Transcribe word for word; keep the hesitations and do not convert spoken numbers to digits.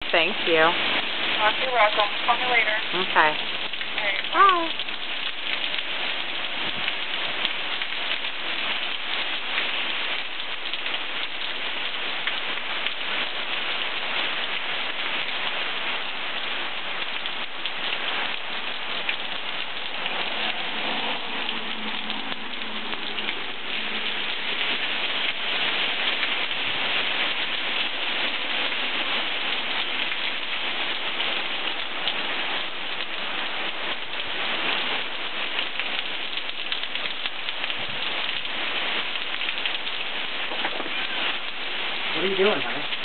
Thank you. Oh, you're welcome. Call me later. Okay. Okay. Bye. What are you doing, honey?